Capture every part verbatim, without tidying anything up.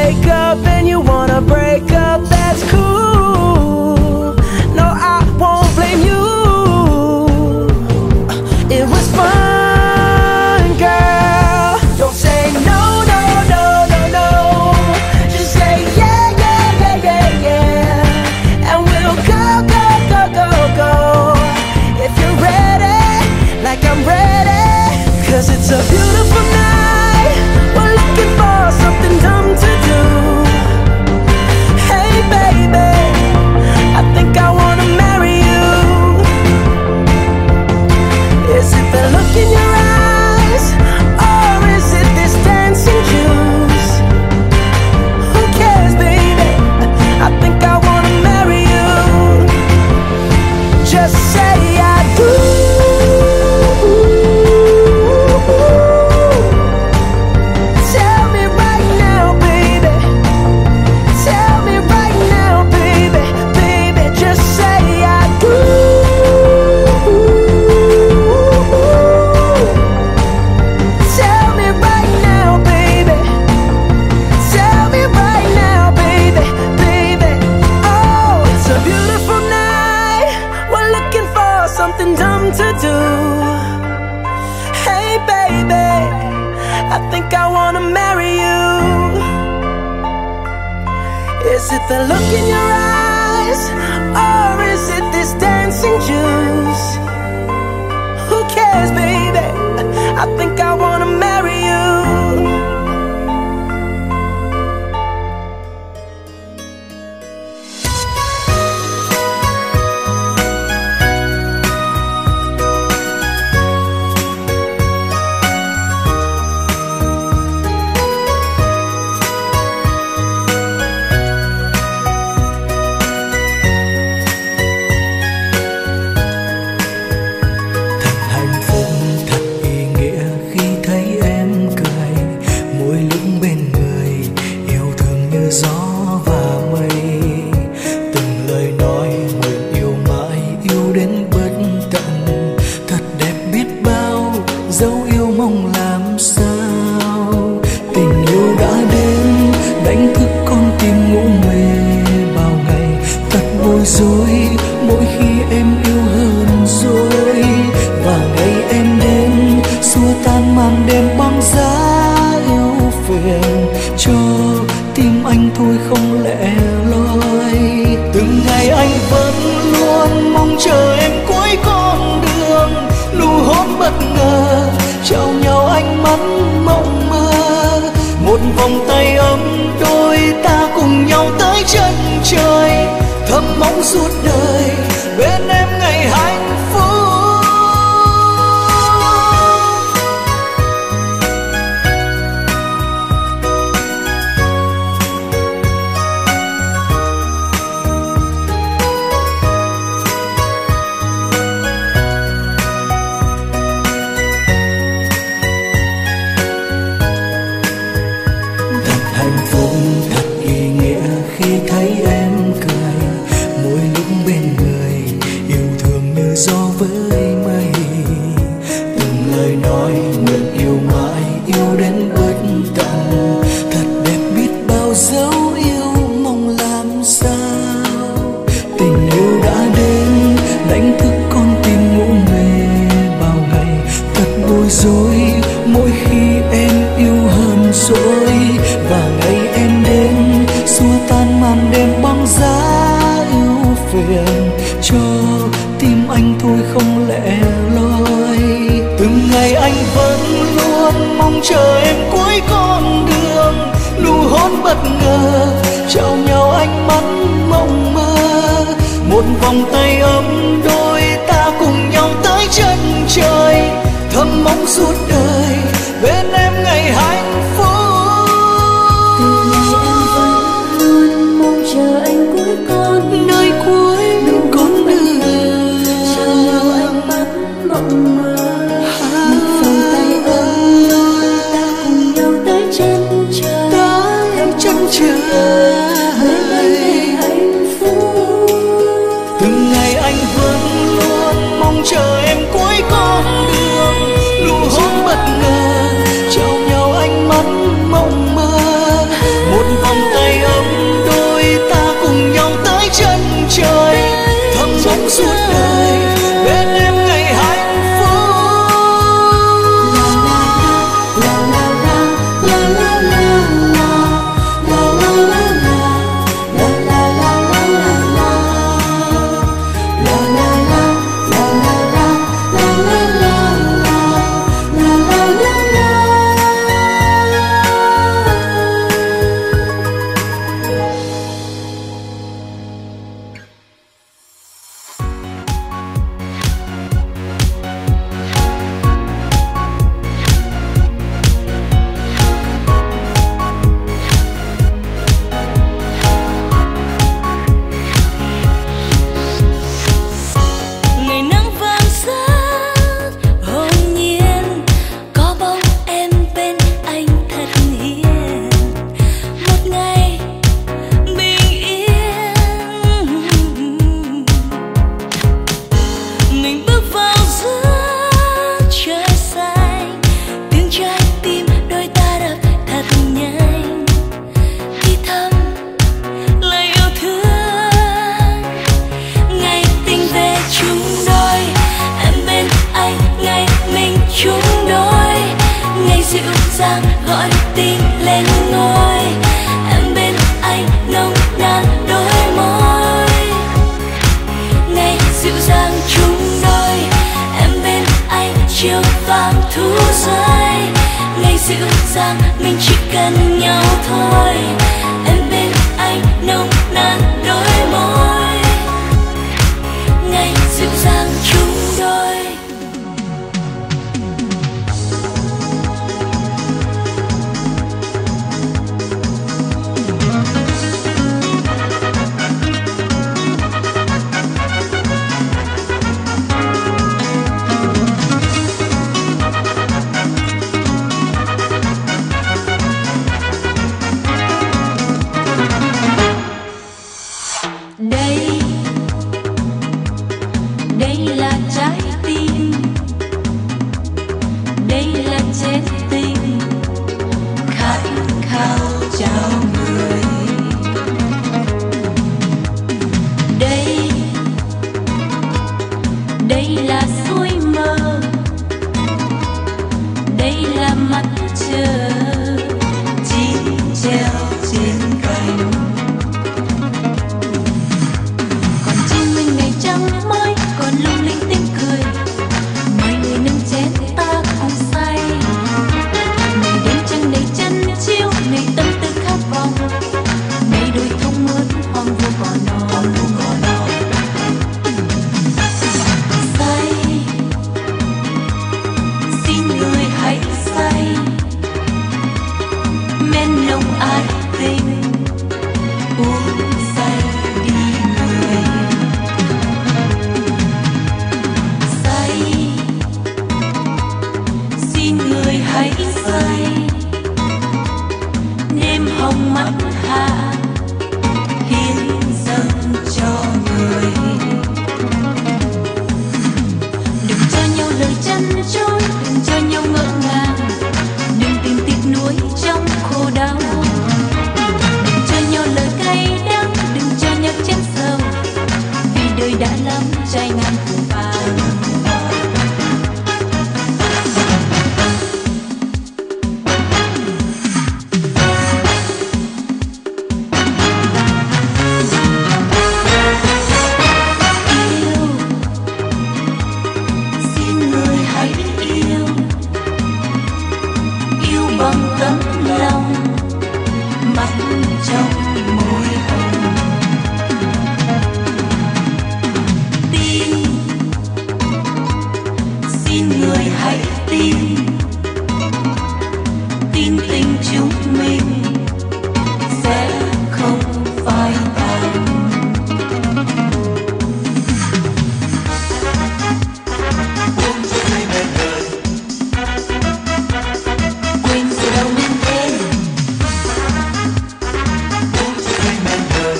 wake up and you wanna break up, that's cool. No, I won't blame you. It was fun, girl. Don't say no, no, no, no, no. Just say yeah, yeah, yeah, yeah, yeah. And we'll go, go, go, go, go. If you're ready, like I'm ready. Cause it's a beautiful night. We're looking for something dumb to do. Hey baby, I think I wanna marry you. Is it the look in your eyes, or is it this dancing juice? Who cares, baby? I think I wanna marry you. Just say I do. Tell me right now, baby. Tell me right now, baby. Baby, just say I do. Tell me right now, baby. Tell me right now, baby. Baby, oh, it's a beautiful night. We're looking for something dumb to do. Hey baby, I think I wanna marry you. Is it the look in your eyes, or is it this dancing juice? Who cares, baby? I think I wanna marry you. Hạnh phúc thật ý nghĩa khi thấy em cười, mỗi lúc bên người yêu thương như gió và mây. Từng lời nói nguyện yêu mãi, yêu đến bất tận, thật đẹp biết bao, dấu yêu mong làm sao. Tình yêu đã đến đánh thức con tim ngủ mê bao ngày, thật bối rối mỗi khi em yêu hơn rồi. Và ngày em đến xua tan màn đêm băng giá yêu phiền, cho tim anh thôi không lẻ loi. Từng ngày anh vẫn luôn mong chờ em cuối con đường, nụ hôn bất ngờ trao nhau ánh mắt mộng mơ. Một vòng tay ấm đôi ta cùng nhau tới chân trời, thầm mong suốt đời bên em ngày hạnh phúc. Thật hạnh phúc thật ý nghĩa khi thấy em cười, mỗi lúc bên người yêu thương như gió với mây. Từng lời nói nguyện yêu mãi, yêu đến bất tận, thật đẹp biết bao, dấu yêu mong làm sao. Tình yêu đã đến đánh thức con tim ngủ mê bao ngày, thật bối rối mỗi khi em yêu hơn rồi. Và ngày em đến xua tan màn đêm băng giá yêu phiền, cho tim anh thôi không lẻ loi. Từng ngày anh vẫn luôn mong chờ em cuối con đường, nụ hôn bất ngờ trao nhau ánh mắt mộng mơ. Một vòng tay ấm đôi ta cùng nhau tới chân trời, thầm mong suốt đời bên em ngày hạnh phúc. Chờ anh cuối con nơi cuối con đường, trao nhau ánh mắt mộng mơ. Một vòng tay ấm đôi ta cùng nhau tới chân trời, tới chân trời bên anh ngày hạnh phúc. Từng ngày anh mắt trong môi hồng. Tin, xin người hãy tin, tin tình chúng mình sẽ không phai tàn. Buông cho say mê đời, Quên sự đau đớn đến, buông cho say mê đời.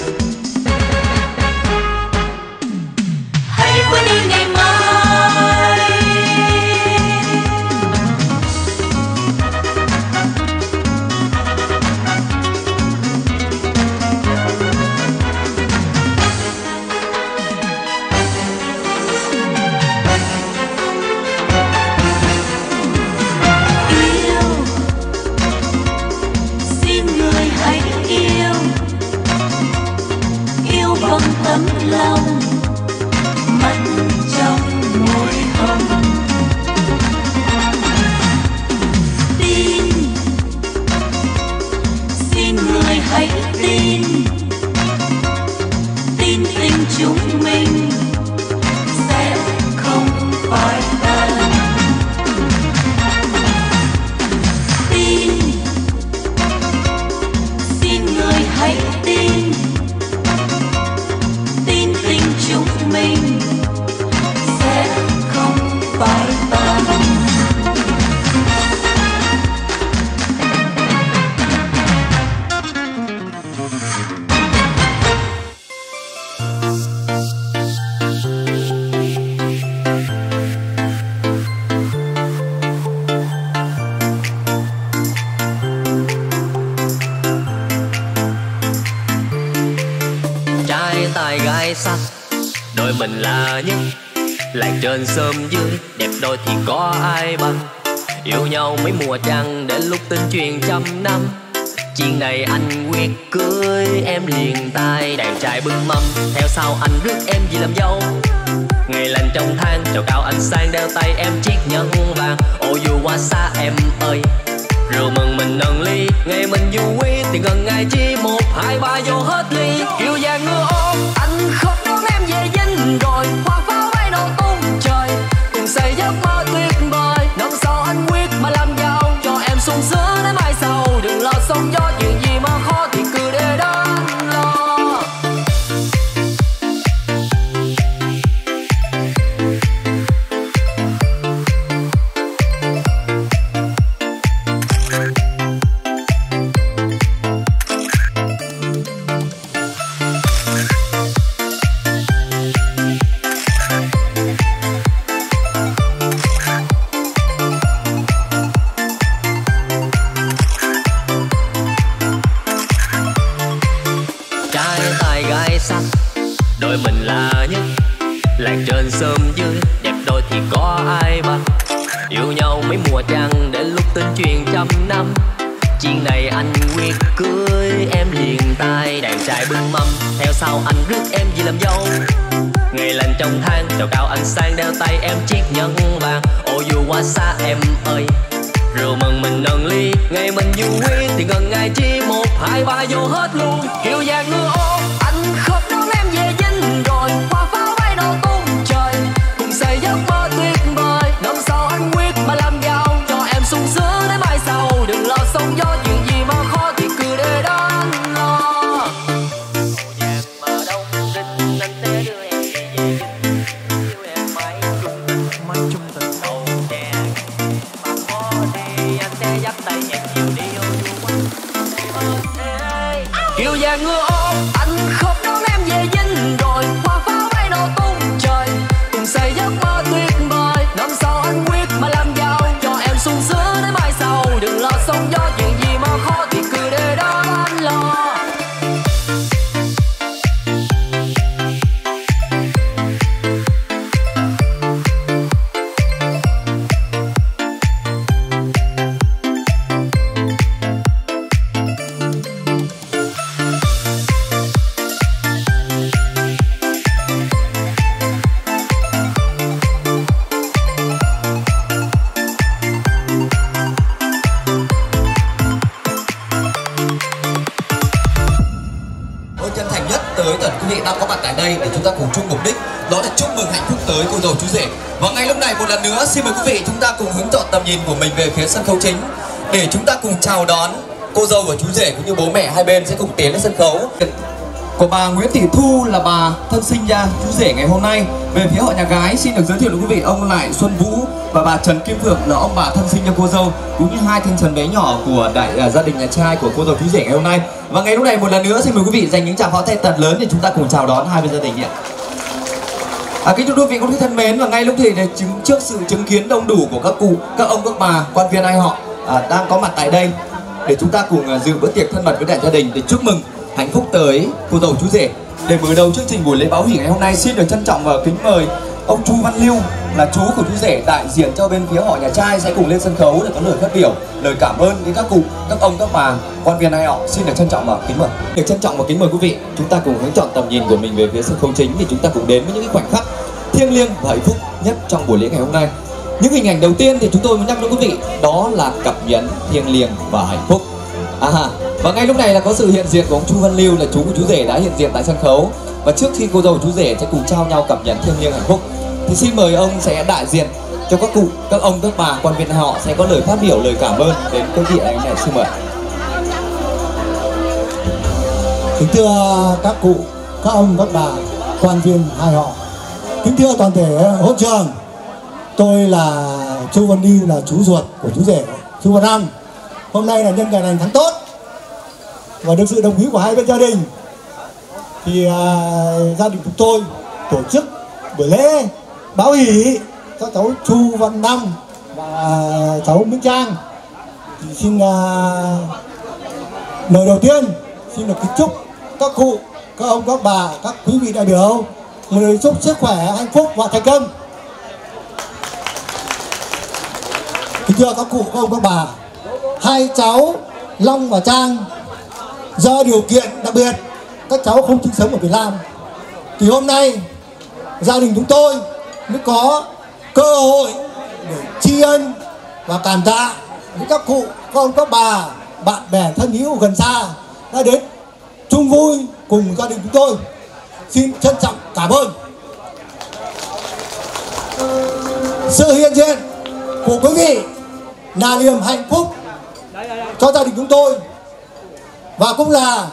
hãy quên đi ngày mai. Yêu, xin người hãy yêu, yêu bằng tấm lòng, mắt trong môi hồng. Tin, xin người hãy tin, tin tình chúng mình sẽ không phai tàn. Tin, xin người hãy tin, tin tình chúng mình sẽ không phai tàn. Trai tài gái sắc, đôi mình là nhất. Lạc trên sớm dưới, đẹp đôi thì có ai bằng. Yêu nhau mấy mùa trăng, đến lúc tin truyền trăm năm. Chuyện này anh quyết cưới em liền tay. Đàn trai bưng mâm, theo sau anh rước em về làm dâu. Ngày lành trong tháng, trầu cao anh sang đeo tay em chiếc nhẫn vàng. Ô dù qua xa em ơi, rượu mừng mình nâng ly. Ngày mình vui thì gần ngày chi, một hai ba vô hết ly. Kiều vàng ngựa ôm, anh khóc đón em về dinh rồi. Hoa pháo bay nổ tung trời, cùng xây giấc mơ tuyệt vời. Năm sau anh quyết mà làm giàu, cho em sung sướng đến mai sau. Đừng lo sóng gió, chuyện gì mà khó thì cứ để đó anh lo. Trai tài gái sắc, đôi mình là nhất. Lạc trên sớm dưới, đẹp đôi thì có ai bằng. Yêu nhau mấy mùa trăng, đến lúc tin truyền trăm năm. Chuyện này anh quyết cưới em liền tay. Đàn trai bưng mâm, theo sau anh rước em về làm dâu. Ngày lành trong tháng, trầu cao anh sang đeo tay em chiếc nhẫn vàng. Ô dù qua xa em ơi, rượu mừng mình nâng ly. Ngày mình vui thì gần ngày chi, một hai ba vô hết luôn. Kiều vàng ngựa ôm, anh khóc đón em về dinh rồi. Hoa pháo bay nổ tung trời, cùng xây giấc mơ tuyệt vời. Năm sau anh quyết mà làm giàu, cho em sung sướng đến mai sau. Đừng lo sóng gió, chuyện gì mà khó thì cứ để đó anh lo. Vàng mà đông đinh, anh sẽ đưa em về dinh. Yêu em mãi chung, mãi chung tình đầu chè. Mà khó đi, anh sẽ dắt tay em chiều đi ô du quanh. Kiều vàng ngựa ôm, anh khóc đón em về dinh rồi. Hoa pháo bay nổ tung trời, cùng xây giấc mơ tuyệt vời. Năm sau anh quyết mà làm giàu, cho em sung sướng đến mai sau. Đừng lo sóng gió, chuyện gì mà khó thì cứ để đó anh lo. tới tất cả quý vị đang có mặt tại đây để chúng ta cùng chung mục đích, đó là chúc mừng hạnh phúc tới cô dâu chú rể. Và ngay lúc này một lần nữa xin mời quý vị chúng ta cùng hướng chọn tầm nhìn của mình về phía sân khấu chính để chúng ta cùng chào đón cô dâu và chú rể cũng như bố mẹ hai bên sẽ cùng tiến lên sân khấu. Của bà Nguyễn Thị Thu là bà thân sinh ra chú rể ngày hôm nay. Về phía họ nhà gái xin được giới thiệu với quý vị ông Lại Xuân Vũ và bà Trần Kim Phượng là ông bà thân sinh cho cô dâu cũng như hai thanh trần bé nhỏ của đại uh, gia đình nhà trai của cô dâu chú rể ngày hôm nay. Và ngày lúc này một lần nữa xin mời quý vị dành những tràng pháo tay thật lớn để chúng ta cùng chào đón hai bên gia đình ạ. À, kính thưa quý vị cũng thân mến, và ngay lúc thì chứng trước sự chứng kiến đông đủ của các cụ, các ông, các bà, quan viên ai họ à, đang có mặt tại đây để chúng ta cùng uh, dự bữa tiệc thân mật với đại gia đình để chúc mừng hạnh phúc tới cô dâu chú rể. Để mở đầu chương trình buổi lễ báo hỷ ngày hôm nay, xin được trân trọng và kính mời ông Chu Văn Lưu là chú của chú rể đại diện cho bên phía họ nhà trai sẽ cùng lên sân khấu để có lời phát biểu, lời cảm ơn đến các cụ, các ông, các bà, quan viên ai họ. Xin được trân trọng và kính mời. Được trân trọng và kính mời quý vị, chúng ta cùng hướng chọn tầm nhìn của mình về phía sân khấu chính để chúng ta cùng đến với những cái khoảnh khắc thiêng liêng và hạnh phúc nhất trong buổi lễ ngày hôm nay. Những hình ảnh đầu tiên thì chúng tôi muốn nhắc với quý vị đó là cặp nhẫn thiêng liêng và hạnh phúc. À, và ngay lúc này là có sự hiện diện của ông Chu Văn Lưu là chú của chú rể đã hiện diện tại sân khấu. Và trước khi cô dâu chú rể sẽ cùng trao nhau cặp nhẫn thiêng liêng hạnh phúc thì xin mời ông sẽ đại diện cho các cụ, các ông, các bà, quan viên họ sẽ có lời phát biểu, lời cảm ơn đến quý vị anh này. Xin mời. Kính thưa các cụ, các ông, các bà, quan viên hai họ, kính thưa toàn thể hôn trường, tôi là Chu Văn Lưu, là chú ruột của chú rể Chu Văn Nam. Hôm nay là nhân ngày lành tháng tốt và được sự đồng ý của hai bên gia đình thì à, gia đình chúng tôi tổ chức buổi lễ báo hỷ cho cháu Chu Văn Nam và cháu Minh Trang. Thì xin à, lời đầu tiên xin được kính chúc các cụ, các ông, các bà, các quý vị đại biểu một lời chúc sức khỏe, hạnh phúc và thành công. Kính thưa các cụ, các ông, các bà, hai cháu Long và Trang do điều kiện đặc biệt các cháu không sinh sống ở Việt Nam thì hôm nay gia đình chúng tôi mới có cơ hội để tri ân và cảm tạ với các cụ, các ông, các bà, bạn bè thân hữu gần xa đã đến chung vui cùng gia đình chúng tôi. Xin trân trọng cảm ơn. Sự hiện diện của quý vị là niềm hạnh phúc cho gia đình chúng tôi và cũng là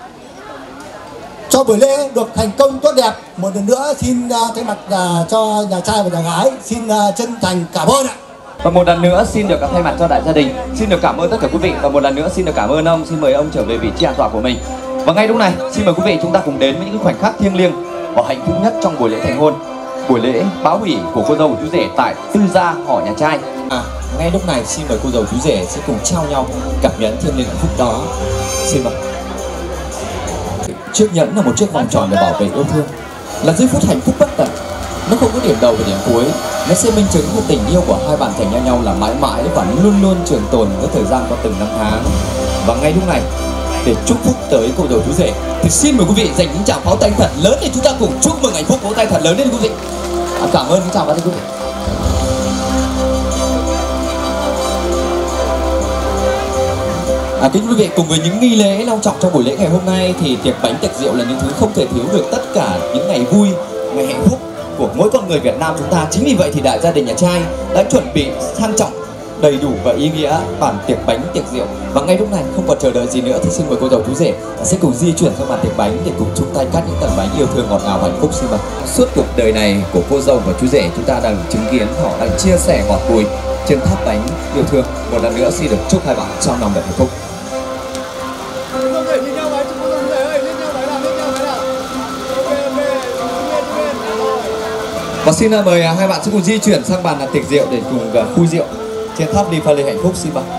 cho buổi lễ được thành công tốt đẹp. Một lần nữa xin uh, thay mặt uh, cho nhà trai và nhà gái xin uh, chân thành cảm ơn ạ. Và một lần nữa xin được thay mặt cho đại gia đình xin được cảm ơn tất cả quý vị và một lần nữa xin được cảm ơn ông. Xin mời ông trở về vị trí an toàn của mình. Và ngay lúc này xin mời quý vị chúng ta cùng đến với những khoảnh khắc thiêng liêng và hạnh phúc nhất trong buổi lễ thành hôn, buổi lễ báo hỷ của cô dâu và chú rể tại tư gia họ nhà trai. À, ngay lúc này xin mời cô dâu chú rể sẽ cùng trao nhau cặp nhẫn thiêng liêng hạnh phúc đó. Xin mời. Chiếc nhẫn là một chiếc vòng tròn để bảo vệ yêu thương, là giây phút hạnh phúc bất tận. Nó không có điểm đầu và điểm cuối, nó sẽ minh chứng của tình yêu của hai bạn dành cho nhau là mãi mãi và luôn luôn trường tồn với thời gian qua từng năm tháng. Và ngay lúc này để chúc phúc tới cô dâu chú rể thì xin mời quý vị dành những tràng pháo tay thật lớn để chúng ta cùng chúc mừng hạnh phúc. Vỗ tay thật lớn lên quý vị. À, cảm ơn những tràng pháo tay quý vị. À, kính quý vị, cùng với những nghi lễ long trọng trong buổi lễ ngày hôm nay thì tiệc bánh tiệc rượu là những thứ không thể thiếu được tất cả những ngày vui, ngày hạnh phúc của mỗi con người Việt Nam chúng ta. Chính vì vậy thì đại gia đình nhà trai đã chuẩn bị sang trọng, đầy đủ và ý nghĩa bản tiệc bánh tiệc rượu. Và ngay lúc này không còn chờ đợi gì nữa thì xin mời cô dâu chú rể sẽ cùng di chuyển sang bàn tiệc bánh để cùng chung tay cắt những tầng bánh yêu thương ngọt ngào hạnh phúc. Xin mời. Suốt cuộc đời này của cô dâu và chú rể chúng ta đang chứng kiến họ đang chia sẻ ngọt bùi trên tháp bánh yêu thương. Một lần nữa xin được chúc hai bạn trong lòng đẹp hạnh phúc. Và xin mời hai bạn sẽ cùng di chuyển sang bàn tiệc rượu để cùng khui rượu trên tháp đi pha lê hạnh phúc. Xin mời.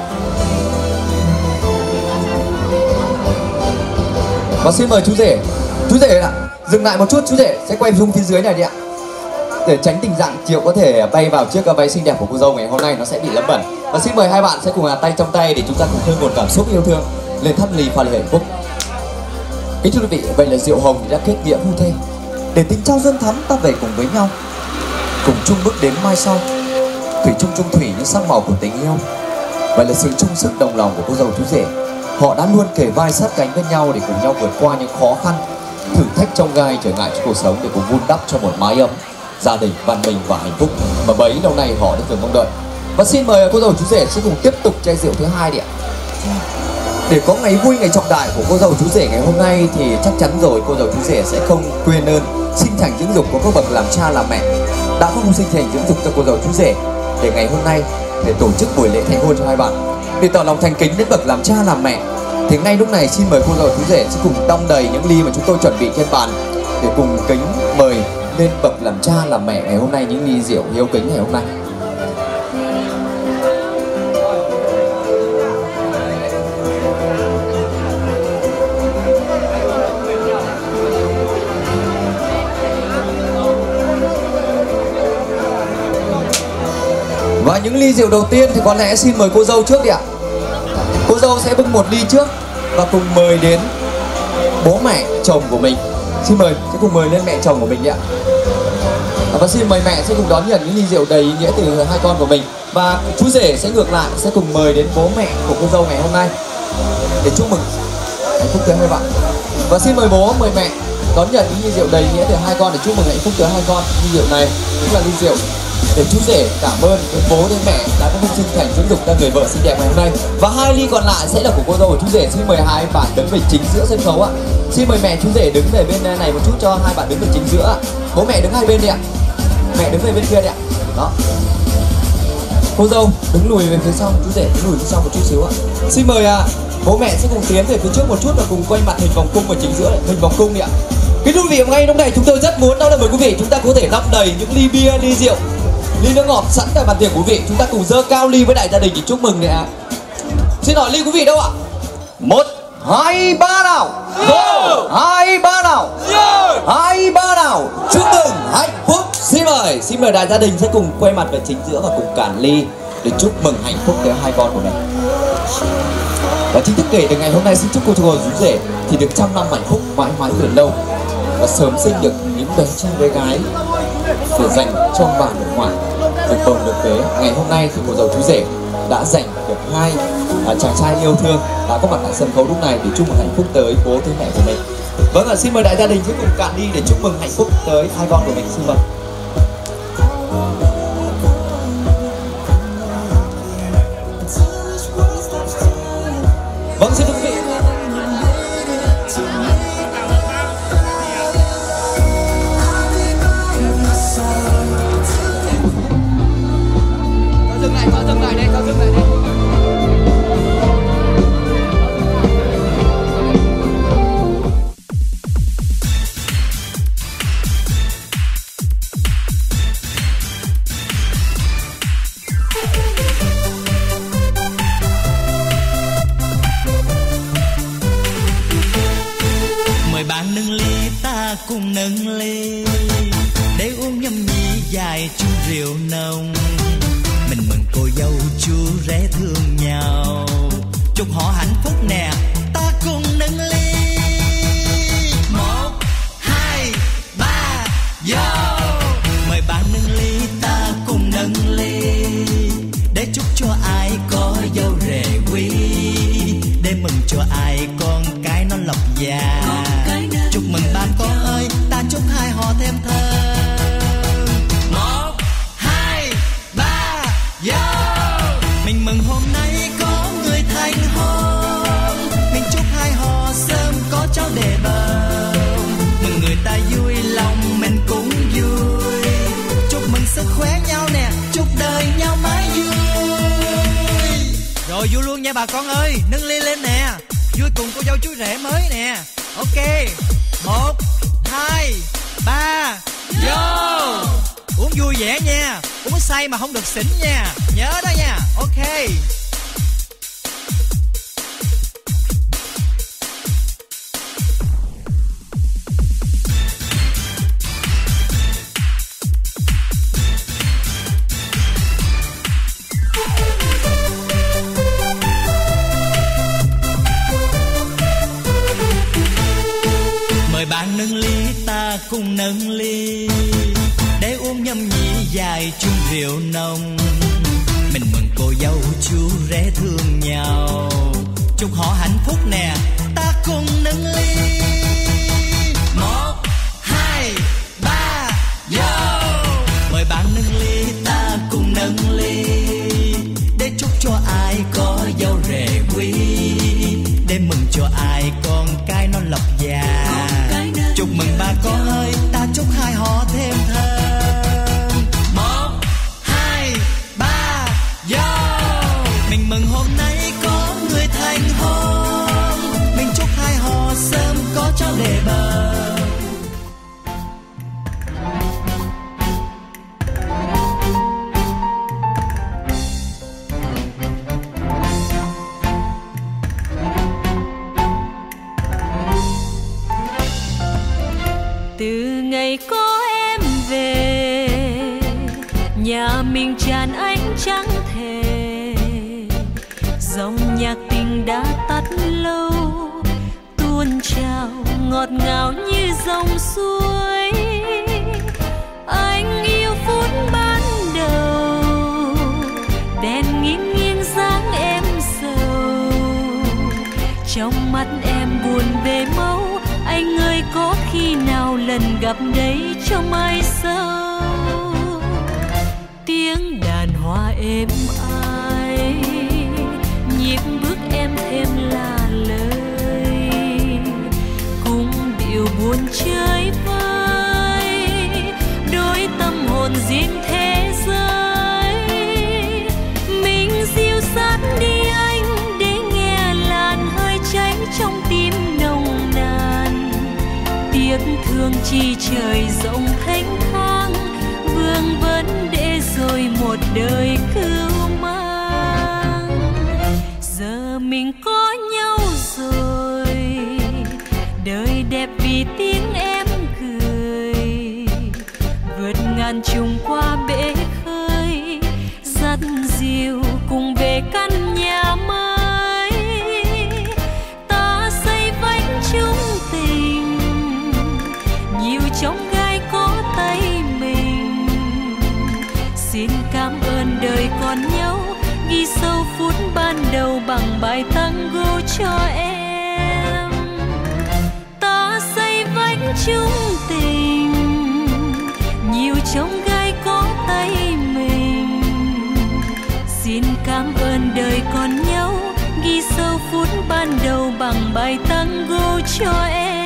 Và xin mời chú rể. Chú rể ạ, dừng lại một chút, chú rể sẽ quay xuống phía dưới này đi ạ. Để tránh tình trạng chiều có thể bay vào chiếc váy xinh đẹp của cô dâu ngày hôm nay nó sẽ bị lấm bẩn. Và xin mời hai bạn sẽ cùng tay trong tay để chúng ta cùng khơi nguồn cảm xúc yêu thương lên tháp ly pha lê hạnh phúc. Kính thưa quý vị, vậy là rượu hồng đã kết nghĩa phu thê để tình trao dâng thắm ta về cùng với nhau, cùng chung bước đến mai sau, thủy chung chung thủy những sắc màu của tình yêu. Vậy là sự chung sức đồng lòng của cô dâu chú rể, họ đã luôn kề vai sát cánh bên nhau để cùng nhau vượt qua những khó khăn, thử thách trong gai trở ngại cho cuộc sống để cùng vun đắp cho một mái ấm, gia đình văn minh và hạnh phúc mà bấy lâu nay họ đã từng mong đợi. Và xin mời cô dâu chú rể sẽ cùng tiếp tục chai rượu thứ hai đi ạ. Để có ngày vui ngày trọng đại của cô dâu chú rể ngày hôm nay thì chắc chắn rồi cô dâu chú rể sẽ không quên ơn sinh thành dưỡng dục của các bậc làm cha làm mẹ đã không sinh thành dưỡng dục cho cô dâu chú rể để ngày hôm nay để tổ chức buổi lễ thành hôn cho hai bạn. Để tỏ lòng thành kính đến bậc làm cha làm mẹ thì ngay lúc này xin mời cô dâu chú rể sẽ cùng đong đầy những ly mà chúng tôi chuẩn bị trên bàn để cùng kính mời lên bậc làm cha làm mẹ ngày hôm nay những ly rượu hiếu kính ngày hôm nay. Và những ly rượu đầu tiên thì có lẽ xin mời cô dâu trước đi ạ. Cô dâu sẽ bưng một ly trước và cùng mời đến bố mẹ chồng của mình. Xin mời, sẽ cùng mời lên mẹ chồng của mình đi ạ. Và xin mời mẹ sẽ cùng đón nhận những ly rượu đầy ý nghĩa từ hai con của mình. Và chú rể sẽ ngược lại sẽ cùng mời đến bố mẹ của cô dâu ngày hôm nay để chúc mừng hạnh phúc tới hai bạn. Và xin mời bố, mời mẹ đón nhận những ly rượu đầy ý nghĩa từ hai con để chúc mừng hạnh phúc tới hai con. Ly rượu này cũng là ly rượu để chú rể cảm ơn đến bố đến mẹ đã có sinh thành dưỡng dục ra người vợ xinh đẹp ngày hôm nay. Và hai ly còn lại sẽ là của cô dâu và chú rể. Xin mời hai bạn đứng về chính giữa sân khấu ạ. Xin mời mẹ chú rể đứng về bên này một chút cho hai bạn đứng về chính giữa. Bố mẹ đứng hai bên đi ạ. Mẹ đứng về bên kia đi ạ. Đó. Cô dâu đứng lùi về phía sau, chú rể đứng lùi phía sau một chút xíu ạ. Xin mời à, bố mẹ sẽ cùng tiến về phía trước một chút và cùng quay mặt hình vòng cung ở chính giữa, hình vòng cung đi ạ. Kính thưa quý vị, ngay lúc này chúng tôi rất muốn đó là mời quý vị chúng ta có thể đong đầy những ly bia, ly rượu, ly nước ngọt sẵn tại bàn tiệc quý vị. Chúng ta cùng dơ cao ly với đại gia đình để chúc mừng nè ạ. Xin hỏi ly quý vị đâu ạ? Một, hai, ba nào. Go. Hai, ba nào. Hai, ba nào. Chúc mừng hạnh phúc. Xin mời, xin mời đại gia đình sẽ cùng quay mặt về chính giữa và cùng cạn ly để chúc mừng hạnh phúc tới hai con của mình. Và chính thức kể từ ngày hôm nay xin chúc cô chú chú rể thì được trăm năm hạnh phúc mãi mãi bền lâu và sớm sinh được những bé trai bé gái để dành cho ông bà nội ngoại được bồng được bế. Ngày hôm nay thì cô dâu chú rể đã giành được hai à, chàng trai yêu thương đã có mặt tại sân khấu lúc này để chúc mừng hạnh phúc tới bố tới mẹ của mình. Vâng ạ, xin mời đại gia đình sẽ cùng cạn đi để chúc mừng hạnh phúc tới hai con của mình. Xin mời. Vâng, xin thưa quý vị. Cho dừng lại, cho dừng lại đây, cho dừng lại đây. Cùng nâng ly để uống nhâm nhi dài chung rượu nồng. Mình mừng cô dâu chú rể thương nhau, chúc họ hạnh phúc nè. Ta cùng nâng ly. Một, hai, ba, vô. Mời bạn nâng ly, ta cùng nâng ly để chúc cho ai có dâu rể quý, để mừng cho ai con cái nó lộc già. Chúc mừng bạn con ơi, ta chúc hai họ thêm thơm. Một, hai, ba, vô. Mình mừng hôm nay có người thành hôn, mình chúc hai họ sớm có cháu đề bầu. Mừng người ta vui lòng mình cũng vui, chúc mừng sức khỏe nhau nè, chúc đời nhau mãi vui. Rồi vui luôn nha bà con ơi, nâng ly lên nè, vui cùng cô dâu chú rể mới nè. Ok, một, hai, ba, vô. Uống vui vẻ nha, uống say mà không được xỉn nha, nhớ đó nha. Ok. Mời bạn nâng ly, ta cùng nâng ly để uống nhâm nhi dài chung rượu nồng. Mình mừng cô dâu chú rể thương nhau, chúc họ hạnh phúc nè. Ta cùng nâng ly. Một, lộc già. Chúc mừng ba con ơi, ta chúc hai họ thêm thơm. Một, hai, ba, vô. Mình mừng hôm nay có người thành hôn, mình chúc hai họ sớm có cháu để bờ. Từ ngày có em về, nhà mình tràn ánh trắng thề. Dòng nhạc tình đã tắt lâu, tuôn trào ngọt ngào như dòng suối. Anh yêu phút ban đầu, đèn nghiêng nghiêng dáng em sầu. Trong mắt em buồn về mau, anh ơi có khi nào lần gặp đấy trong ai sâu. Tiếng đàn hoa êm ái, nhịp bước em thêm là lời. Cùng điệu buồn chơi vơi, đôi tâm hồn riêng thế giới. Mình dịu sát đi anh, để nghe làn hơi cháy trong tim nồng nàn. Tiếc thương chi trời rộng thênh thang, vương vấn để rồi một đời cưu mang. Giờ mình có nhau rồi, đời đẹp vì tiếng em cười. Vượt ngàn trùng qua bể khơi, dắt dìu cùng về căn nhà mới. Ta xây vách chung tình, nhiều chông gai có tay mình. Xin cảm ơn đời còn nhau, ghi sâu phút ban đầu bằng bài tango cho em. Ta xây vách chung tình, nhiều chông gai có tay mình. Xin cảm ơn đời còn nhau, ghi sâu phút ban đầu bằng bài tango cho em.